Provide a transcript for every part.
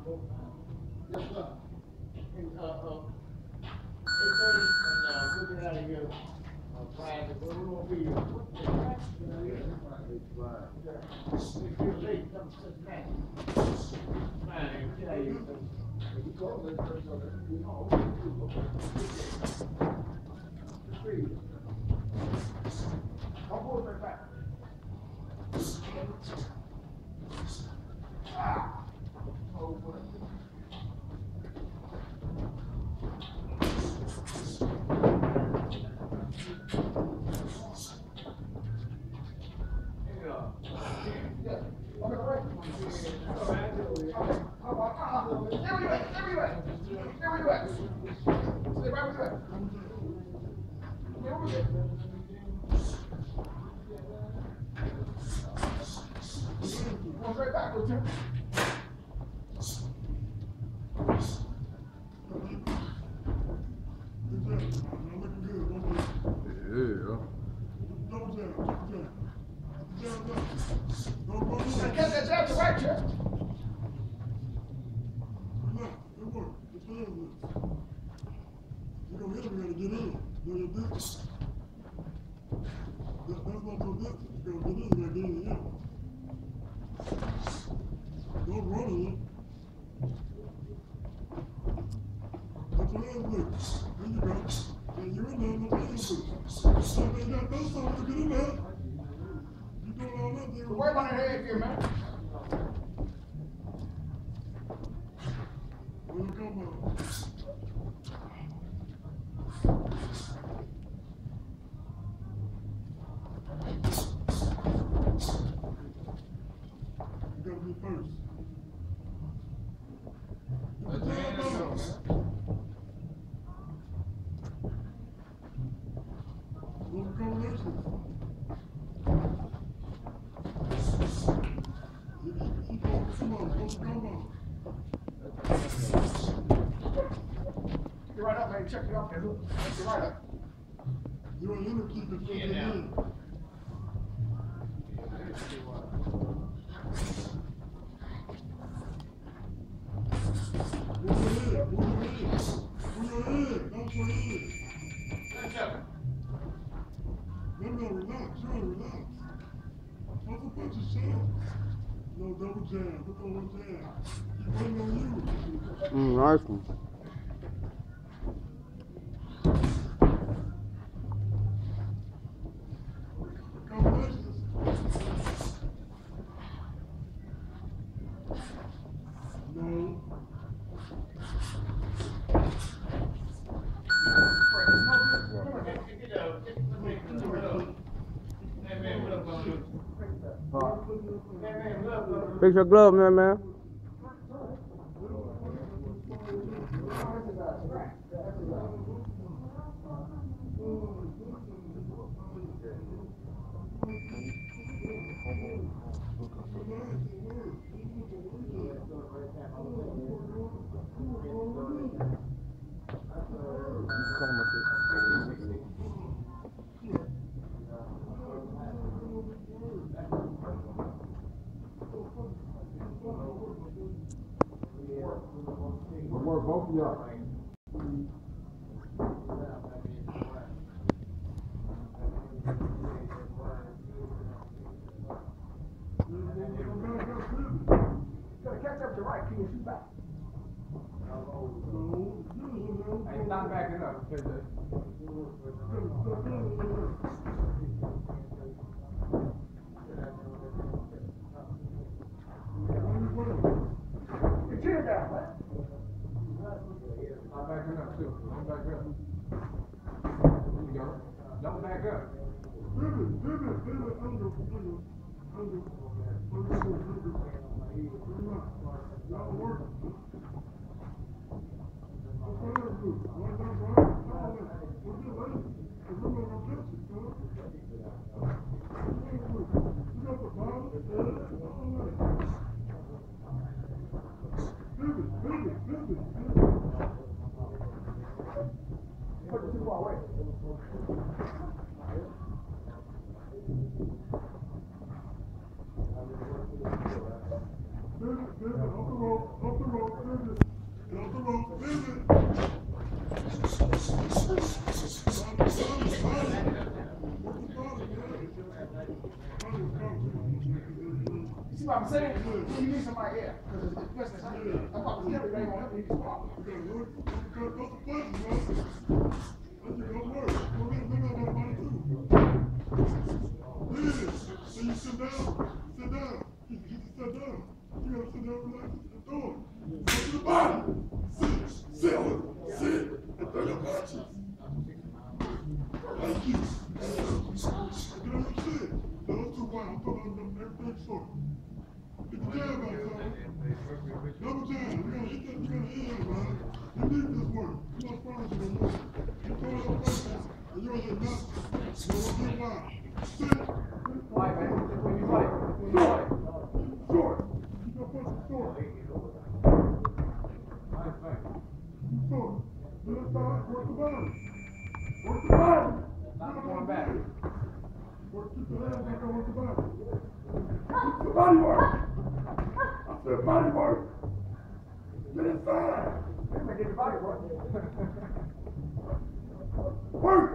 Yes, sir. And, 8:30, and we'll get out of here. Friday, but we won't be here. It's too late, come to Cincinnati. Fine, get out of here. You call me first, so that we know. I'll pull it right back. Oh, boy. Catch that jab to right here. You don't hit him, you gotta get in. Do your distance. That's not your distance. You gotta get in, you gotta get in the air. Don't run in. Put your hands there. There you go. And you're in there, no hands there. So they got those songs to get in there. You doing all that there. Worry about your head here, man. Where you come on? You gotta be first. Those are combinations. Come on, You're right up, man. Check it out there. Look. You're right up. you're an inner keeper. Yeah, now. Move your head, move your head. Move your head, don't your head. No, relax, Sean, relax. Don't punch his shit. No double jab, look on one jab. He's waiting on you. Nice one. Combinations. No. Fix your glove, man. Work both of y'all. Gotta catch up to right, keep your shoot back. Ain't not backing up. Your chin down, man. I'm backing up too. I'm back up. There you go. Don't back up. Put it too far away. Off the rope, off the rope. Get off the rope. Leave it. You see what I'm saying? You need somebody here. Because it's business. I'm about to tell you, they ain't gonna help you. So you sit down. Sit down. You get to sit down. You gotta sit down, relax, and throw it. Go to the body. Sit, and throw your punches. Like you. Get on your shit. Those two wide. I'm throwing everything short. Get the jab out, son. Double jab. You gotta hit that. You gotta hit him, man. You need this work. You know sparring is gonna work. You throw your punches, and you're gonna get nothing. So don't get wild. Sit. Fight, man. When you fight. Short. You got punches short. Short. Then it's time. Work the body. Work the body. Not going back. Keep the hands back and work the body. Keep the body work. I said body work. Get inside. I'm gonna get your body work. Work.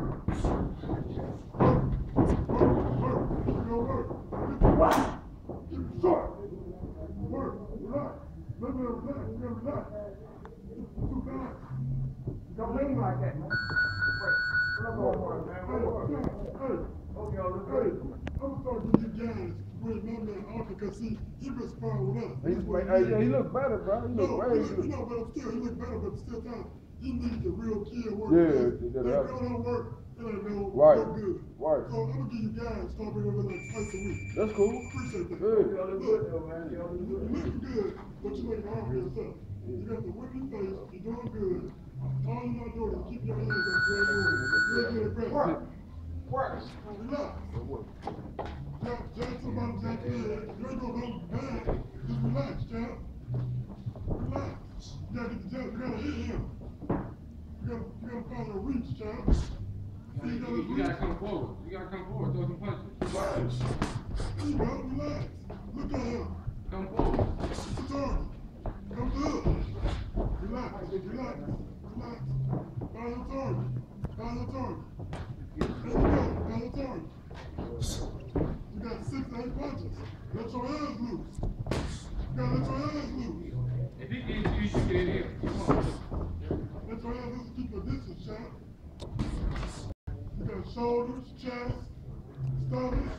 Work. Keep it short. Work. Relax. Let me relax. You gotta relax. Too fast. Don't lean like that, man. Wait. We're not going for it, man. We're going for it. Hey. Okay, I'll look Hey, good. I'm starting to get guys with my man Arthur because he been sparring with us. Yeah, he look better, bro. He look way good. No, but still, he look better, but still time. He needs the real kid work. Yeah, that don't work, it ain't no right. good. Right. So I'm gonna give you guys, start bringing over like twice a week. That's cool. Appreciate that. Good. Y'all look good, though, man. Y'all look You good. look good, but you look hard for yourself. You got the whipping face, you're doing good. All you're not doing is keep your hands on the ground. Work. Work. Relax. Jack somebody, Jack in. You ain't gonna go bad. Just relax, Jack. Relax. You gotta get the jab. You gotta hit him. You gotta find a reach, Jack. See, You gotta come forward. You gotta come forward. Throw some punches. Relax. There you go. Relax. Look at him. Come forward. Keep the target. Come good. Relax. Relax. Relax. Find your target. Find your target. There you go. Find your target. You got 6 to 8 punches. Let your hands loose. You gotta let your hands loose. If he gets you, you should get in here. Come on. Let your hands loose. Keep your distance, champ. You got shoulders, chest, stomach.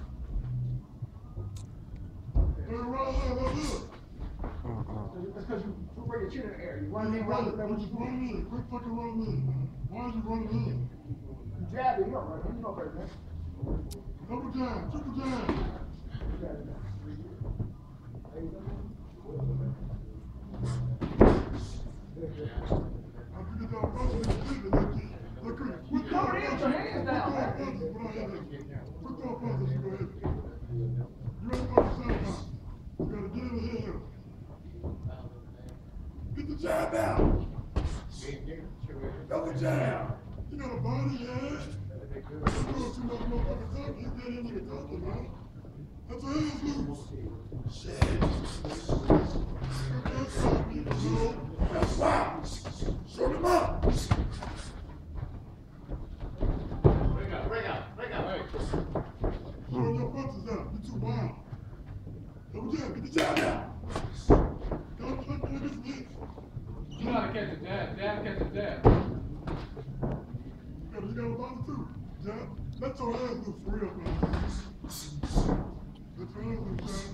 Turn around there, that's it. That's because you bring your chin in the air. You run You in, run run it. You just run in. Quit fucking running in, man. Why are you running in? You jab it, you know, right? You know better, man. Double jab, triple jab. After you get done punching, you keep it. Look, quit Coming in with your hands down, man. Quit throwing punches, you go hit it. You ain't punch the same time. You gotta get in the hit him. Get the jab out. Double jab. You got a body, yeah? You're doing too much motherfucking talking. You can't even talking, man. That's your hands loose. Shit. That's something, bro. That's wow. Short him up. Break out. Throw your punches out. You're too wild. Double jab. Get the jab out. Don't click on his knees. You know how to catch a jab. Jab, catch a jab. You got a body too. Jab. Let your hands loose for real, man. Let your hands loose, Jab.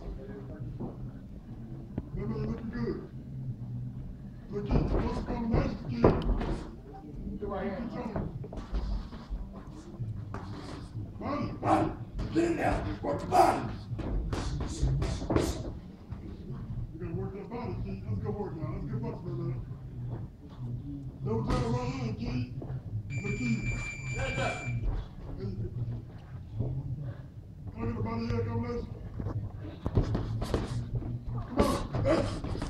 That man looking good. Look at what's the combination again. Do right hand. Body. Get in there. Work the body. You gotta work that body, Keith. Let's go work now. Let's get busted, man. Double jab right hand, Keith. Look, Keith. Yes, sir. Can I get a body head combination? Come on. Hey.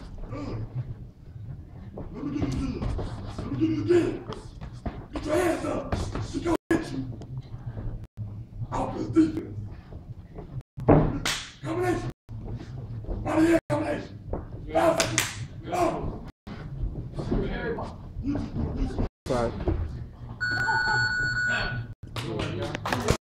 Let me get it again. Get your hands up. She gonna hit you. Offense, defense. Combination. Body head combination. Dawson. You just put this Sorry.